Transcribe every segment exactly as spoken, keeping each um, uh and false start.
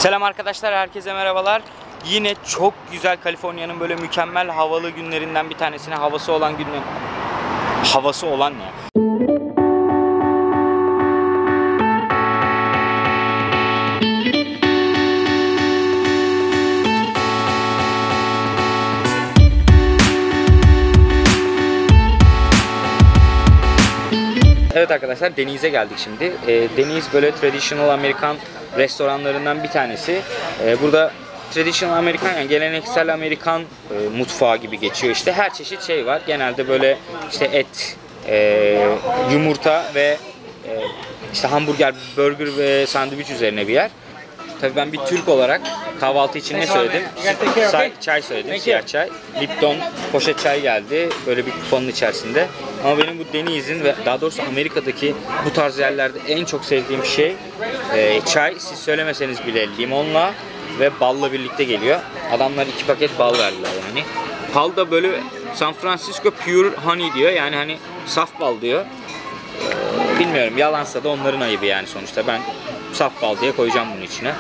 Selam arkadaşlar, herkese merhabalar. Yine çok güzel Kaliforniya'nın böyle mükemmel havalı günlerinden bir tanesine havası olan günler. Havası olan ne? Evet arkadaşlar, Deniz'e geldik şimdi. E, Deniz böyle traditional Amerikan restoranlarından bir tanesi. E, burada traditional Amerikan, yani geleneksel Amerikan e, mutfağı gibi geçiyor işte. Her çeşit şey var. Genelde böyle işte et, e, yumurta ve e, işte hamburger, burger ve sandviç üzerine bir yer. Tabii ben bir Türk olarak kahvaltı için ne söyledim? Çay, çay söyledim, siyah çay. Lipton poşet çay geldi böyle bir kupanın içerisinde. Ama benim bu Deniz'in ve daha doğrusu Amerika'daki bu tarz yerlerde en çok sevdiğim şey e, çay. Siz söylemeseniz bile limonla ve balla birlikte geliyor. Adamlar iki paket bal verdiler yani. Bal da böyle San Francisco Pure Honey diyor, yani hani saf bal diyor. E, bilmiyorum, yalansa da onların ayıbı yani sonuçta. Ben saf bal diye koyacağım bunun içine.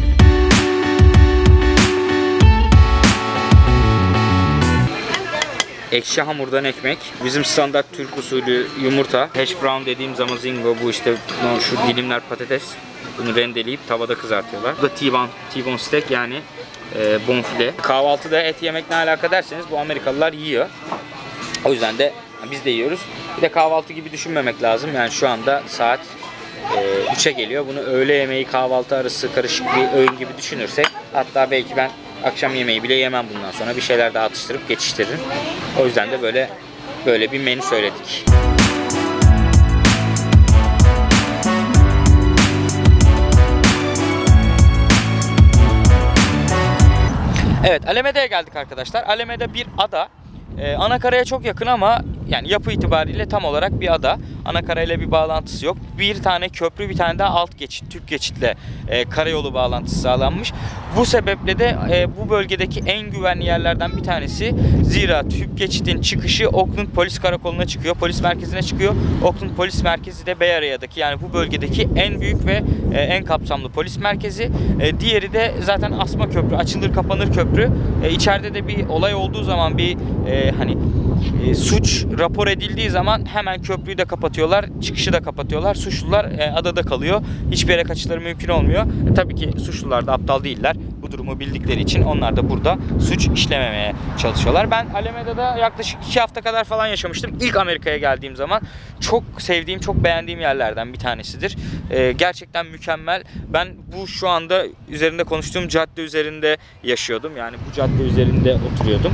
Ekşi hamurdan ekmek, bizim standart Türk usulü yumurta, hash brown dediğim zamazingo, bu işte şu dilimler patates. Bunu rendeleyip tavada kızartıyorlar. Bu da T-bone, T-bone steak, yani e, bonfile. Kahvaltıda et yemek ne alaka derseniz, bu Amerikalılar yiyor. O yüzden de biz de yiyoruz. Bir de kahvaltı gibi düşünmemek lazım. Yani şu anda saat e, üçe geliyor. Bunu öğle yemeği, kahvaltı arası karışık bir öğün gibi düşünürsek, hatta belki ben akşam yemeği bile yemem bundan sonra. Bir şeyler daha atıştırıp geçiştiririm. O yüzden de böyle böyle bir menü söyledik. Evet, Alameda'ya geldik arkadaşlar. Alameda bir ada. Ee, Anakara'ya çok yakın ama yani yapı itibariyle tam olarak bir ada. Anakara'yla bir bağlantısı yok. Bir tane köprü, bir tane daha alt geçit, tüp geçitle e, karayolu bağlantısı sağlanmış. Bu sebeple de e, bu bölgedeki en güvenli yerlerden bir tanesi. Zira tüp geçitin çıkışı Oakland Polis Karakolu'na çıkıyor, polis merkezine çıkıyor. Oakland Polis Merkezi de Bay Area'daki, yani bu bölgedeki en büyük ve e, en kapsamlı polis merkezi. E, diğeri de zaten asma köprü, açılır kapanır köprü. E, içeride de bir olay olduğu zaman, bir e, hani e, suç rapor edildiği zaman hemen köprüyü de kapatıyorlar, çıkışı da kapatıyorlar. Suçlular e, adada kalıyor. Hiçbir yere kaçışları mümkün olmuyor. E, tabii ki suçlular da aptal değiller. Bu durumu bildikleri için onlar da burada suç işlememeye çalışıyorlar. Ben Alameda'da yaklaşık iki hafta kadar falan yaşamıştım. İlk Amerika'ya geldiğim zaman çok sevdiğim, çok beğendiğim yerlerden bir tanesidir. E, gerçekten mükemmel. Ben bu şu anda üzerinde konuştuğum cadde üzerinde yaşıyordum. Yani bu cadde üzerinde oturuyordum.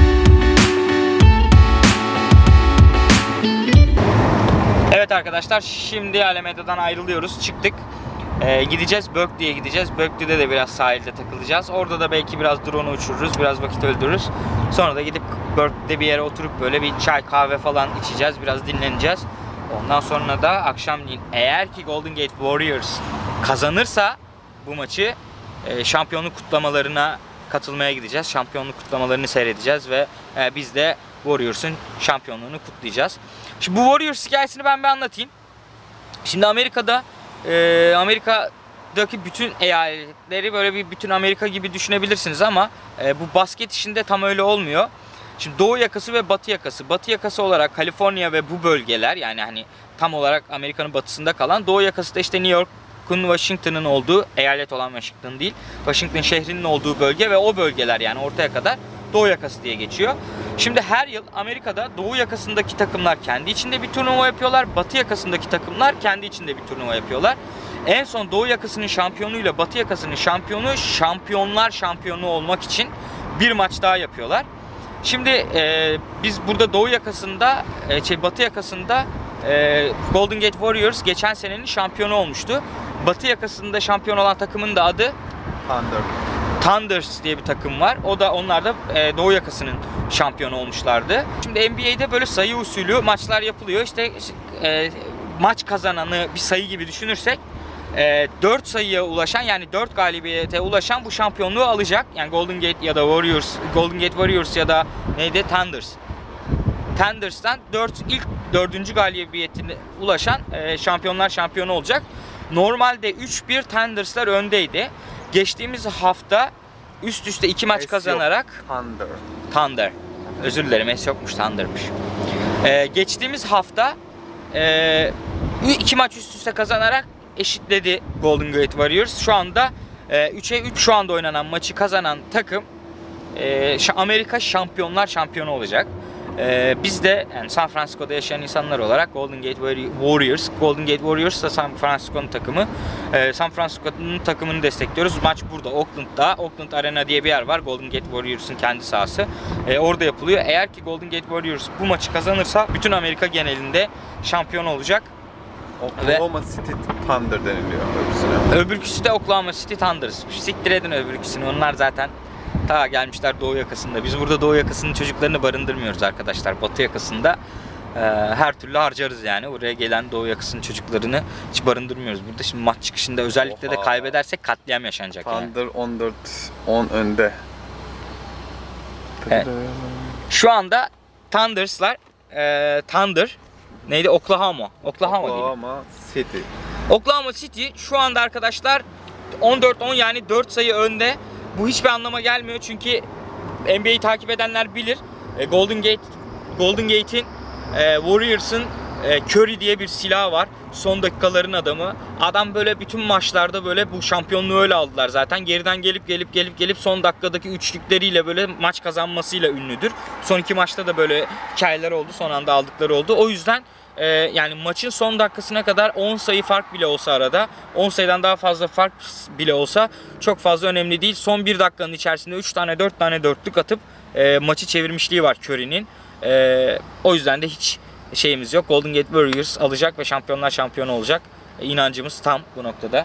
Evet arkadaşlar, şimdi Alameda'dan ayrılıyoruz. Çıktık. Ee, gideceğiz, Berkeley'ye gideceğiz. Berkeley'de de biraz sahilde takılacağız. Orada da belki biraz drone uçururuz, biraz vakit öldürürüz. Sonra da gidip Berkeley'de bir yere oturup böyle bir çay kahve falan içeceğiz. Biraz dinleneceğiz. Ondan sonra da akşamleyin, eğer ki Golden Gate Warriors kazanırsa bu maçı, e, şampiyonluk kutlamalarına katılmaya gideceğiz. Şampiyonluk kutlamalarını seyredeceğiz ve e, biz de Warriors'un şampiyonluğunu kutlayacağız. Şimdi bu Warriors hikayesini ben bir anlatayım. Şimdi Amerika'da e, Amerika'daki bütün eyaletleri böyle bir bütün Amerika gibi düşünebilirsiniz ama e, bu basket işinde tam öyle olmuyor. Şimdi Doğu yakası ve Batı yakası. Batı yakası olarak Kaliforniya ve bu bölgeler, yani hani tam olarak Amerika'nın batısında kalan. Doğu yakası da işte New York'un, Washington'ın olduğu, eyalet olan Washington değil, Washington şehrinin olduğu bölge ve o bölgeler, yani ortaya kadar Doğu yakası diye geçiyor. Şimdi her yıl Amerika'da Doğu yakasındaki takımlar kendi içinde bir turnuva yapıyorlar. Batı yakasındaki takımlar kendi içinde bir turnuva yapıyorlar. En son Doğu yakasının şampiyonuyla Batı yakasının şampiyonu, şampiyonlar şampiyonu olmak için bir maç daha yapıyorlar. Şimdi e, biz burada Doğu yakasında, e, şey, Batı yakasında e, Golden Gate Warriors geçen senenin şampiyonu olmuştu. Batı yakasında şampiyon olan takımın da adı Thunder. Thunders diye bir takım var. O da, onlar da e, Doğu yakasının şampiyonu olmuşlardı. Şimdi N B A'de böyle sayı usulü maçlar yapılıyor. İşte e, maç kazananı bir sayı gibi düşünürsek e, dört sayıya ulaşan, yani dört galibiyete ulaşan bu şampiyonluğu alacak. Yani Golden Gate ya da Warriors, Golden Gate Warriors ya da neydi? Thunders. Thunders'tan dört, ilk dördüncü galibiyetine ulaşan e, şampiyonlar şampiyonu olacak. Normalde üç bir Thunders'lar öndeydi. geçtiğimiz hafta üst üste iki maç S kazanarak Thunder. Thunder. Özür dilerim, S yokmuş, Thunder'mış. Ee, geçtiğimiz hafta e, iki maç üst üste kazanarak eşitledi Golden Gate Warriors. Şu anda e, üçe üç şu anda oynanan maçı kazanan takım e, Amerika Şampiyonlar Şampiyonu olacak. Ee, biz de yani San Francisco'da yaşayan insanlar olarak Golden Gate Warriors, Golden Gate Warriors da San Francisco'nun takımı. Ee, San Francisco'nun takımını destekliyoruz. Maç burada, Oakland'da. Oakland Arena diye bir yer var. Golden Gate Warriors'ın kendi sahası. Ee, orada yapılıyor. Eğer ki Golden Gate Warriors bu maçı kazanırsa bütün Amerika genelinde şampiyon olacak. Oklahoma City Thunder deniliyor öbürsüne. Öbürküsü de Oklahoma City Thunders. Siktir edin öbürküsünü. Onlar zaten ta gelmişler Doğu yakasında. Biz burada Doğu yakasının çocuklarını barındırmıyoruz arkadaşlar. Batı yakasında e, her türlü harcarız yani. Buraya gelen Doğu yakasının çocuklarını hiç barındırmıyoruz. Burada şimdi maç çıkışında özellikle Oha. de kaybedersek katliam yaşanacak. Thunder yani. on dört on önde. Evet. Şu anda Thunders'lar e, Thunder neydi? Oklahoma. Oklahoma, Oklahoma City. Oklahoma City şu anda arkadaşlar on dört on yani dört sayı önde. Bu hiçbir anlama gelmiyor çünkü N B A'yi takip edenler bilir. Golden Gate Golden Gate'in e, Warriors'ın e, Curry diye bir silahı var. Son dakikaların adamı. Adam böyle bütün maçlarda böyle bu şampiyonluğu öyle aldılar zaten. Geriden gelip gelip gelip gelip son dakikadaki üçlükleriyle böyle maç kazanmasıyla ünlüdür. Son iki maçta da böyle hikayeler oldu. Son anda aldıkları oldu. O yüzden Ee, yani maçın son dakikasına kadar on sayı fark bile olsa arada, on sayıdan daha fazla fark bile olsa çok fazla önemli değil. Son bir dakikanın içerisinde üç tane dört tane dörtlük atıp e, maçı çevirmişliği var Curry'nin. E, o yüzden de hiç şeyimiz yok. Golden Gate Warriors alacak ve şampiyonlar şampiyonu olacak. E, inancımız tam bu noktada.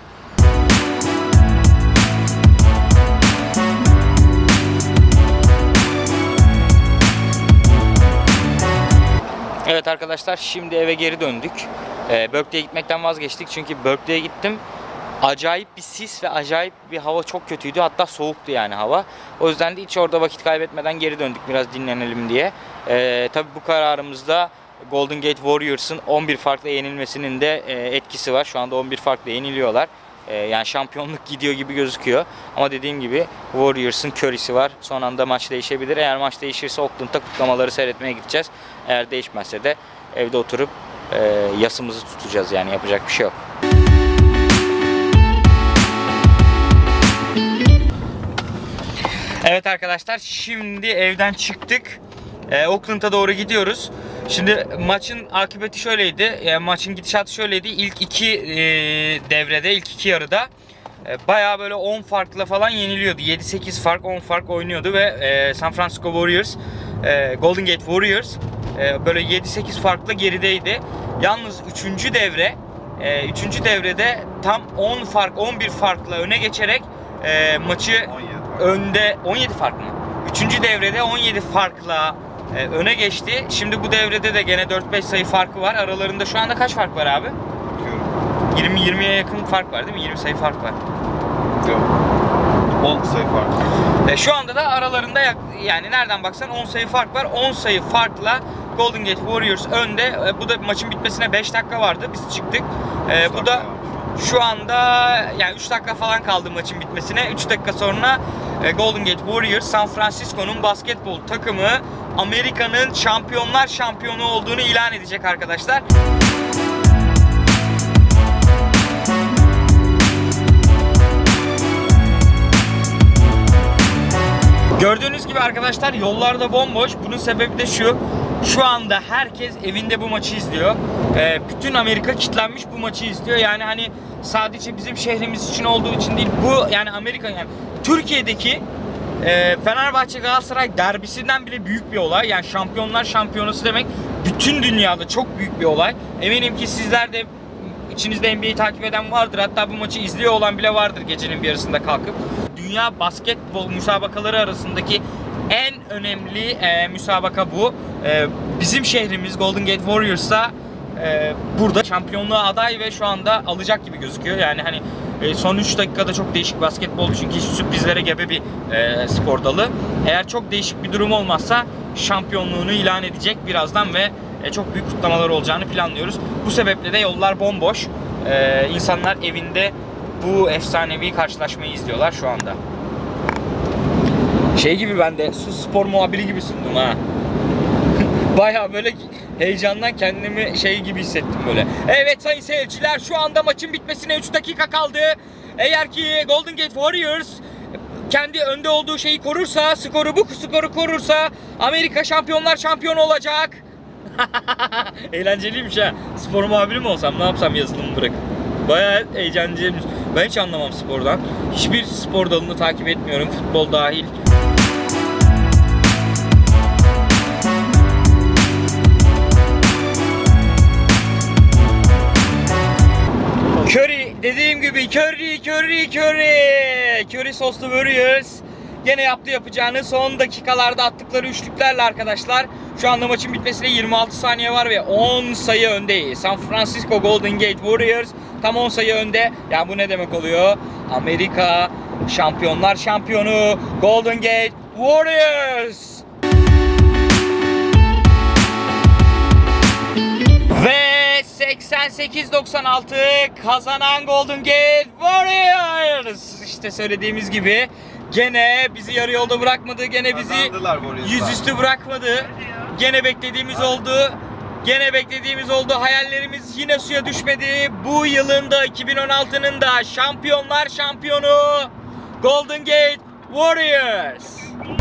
Evet arkadaşlar, şimdi eve geri döndük. Ee, Berkeley'e gitmekten vazgeçtik çünkü Berkeley'e gittim. Acayip bir sis ve acayip bir hava, çok kötüydü. Hatta soğuktu yani hava. O yüzden de hiç orada vakit kaybetmeden geri döndük biraz dinlenelim diye. Ee, tabii bu kararımızda Golden Gate Warriors'ın on bir farkla yenilmesinin de e, etkisi var. Şu anda on bir farkla yeniliyorlar. E, yani şampiyonluk gidiyor gibi gözüküyor. Ama dediğim gibi Warriors'ın Curry'si var. Son anda maç değişebilir. Eğer maç değişirse Oakland'da kutlamaları seyretmeye gideceğiz. Eğer değişmezse de evde oturup e, yasımızı tutacağız yani, yapacak bir şey yok. Evet arkadaşlar, şimdi evden çıktık. E, Oakland'a doğru gidiyoruz. Şimdi maçın akıbeti şöyleydi. E, maçın gidişatı şöyleydi. İlk iki e, devrede, ilk iki yarıda e, bayağı böyle on farkla falan yeniliyordu. yedi sekiz fark, on fark oynuyordu ve e, San Francisco Warriors, e, Golden Gate Warriors e, böyle yedi sekiz farkla gerideydi. Yalnız üçüncü devre, e, üçüncü devrede tam on fark, on bir farkla öne geçerek e, maçı önde, on yedi fark mı? üçüncü devrede on yedi farkla e, öne geçti. Şimdi bu devrede de gene dört beş sayı farkı var. Aralarında şu anda kaç fark var abi? yirmi yirmiye yakın fark var değil mi? yirmi sayı fark var. Yok. on sayı fark. E, şu anda da aralarında yani nereden baksan on sayı fark var. on sayı farkla Golden Gate Warriors önde. E, bu da maçın bitmesine beş dakika vardı. Biz çıktık. E, bu da şu anda yani üç dakika falan kaldı maçın bitmesine. üç dakika sonra e, Golden Gate Warriors, San Francisco'nun basketbol takımı Amerika'nın şampiyonlar şampiyonu olduğunu ilan edecek arkadaşlar. Gördüğünüz gibi arkadaşlar yollarda bomboş. Bunun sebebi de şu. Şu anda herkes evinde bu maçı izliyor. Ee, bütün Amerika kilitlenmiş bu maçı izliyor. Yani hani sadece bizim şehrimiz için olduğu için değil. Bu yani Amerika, yani Türkiye'deki e, Fenerbahçe Galatasaray derbisinden bile büyük bir olay. Yani şampiyonlar şampiyonası demek bütün dünyada çok büyük bir olay. Eminim ki sizler de içinizde N B A'yi takip eden vardır. Hatta bu maçı izliyor olan bile vardır gecenin bir yarısında kalkıp. Dünya basketbol müsabakaları arasındaki en önemli e, müsabaka bu. E, bizim şehrimiz Golden Gate Warriors'a e, burada şampiyonluğa aday ve şu anda alacak gibi gözüküyor. Yani hani e, son üç dakikada çok değişik basketbol, çünkü sürprizlere gebe bir e, spor dalı. Eğer çok değişik bir durum olmazsa şampiyonluğunu ilan edecek birazdan ve e, çok büyük kutlamalar olacağını planlıyoruz. Bu sebeple de yollar bomboş. E, insanlar evinde bu efsanevi karşılaşmayı izliyorlar şu anda. Şey gibi, ben de su spor muhabiri gibi sundum ha. Bayağı böyle heyecandan kendimi şey gibi hissettim böyle. Evet sayın seyirciler, şu anda maçın bitmesine üç dakika kaldı. Eğer ki Golden Gate Warriors kendi önde olduğu şeyi korursa, skoru bu skoru korursa Amerika Şampiyonlar Şampiyonu olacak. Eğlenceliymiş ha. Spor muhabiri mi olsam, ne yapsam yazılımı bırak. Bayağı eğlenceliymiş. Ben hiç anlamam spordan. Hiçbir spor dalını takip etmiyorum, futbol dahil. Curry, dediğim gibi Curry, Curry, Curry. Curry soslu Warriors gene yaptı yapacağını, son dakikalarda attıkları üçlüklerle arkadaşlar. Şu anda maçın bitmesine yirmi altı saniye var ve on sayı öndeyiz. San Francisco Golden Gate Warriors tam on sayı önde. Yani bu ne demek oluyor? Amerika Şampiyonlar Şampiyonu Golden Gate Warriors. Ve seksen sekiz doksan altı kazanan Golden Gate Warriors. İşte söylediğimiz gibi gene bizi yarı yolda bırakmadı. Gene bizi yüzüstü bırakmadı. Gene beklediğimiz oldu. Gene beklediğimiz oldu. Hayallerimiz yine suya düşmedi. Bu yılın da iki bin on altının da Şampiyonlar Şampiyonu Golden Gate Warriors.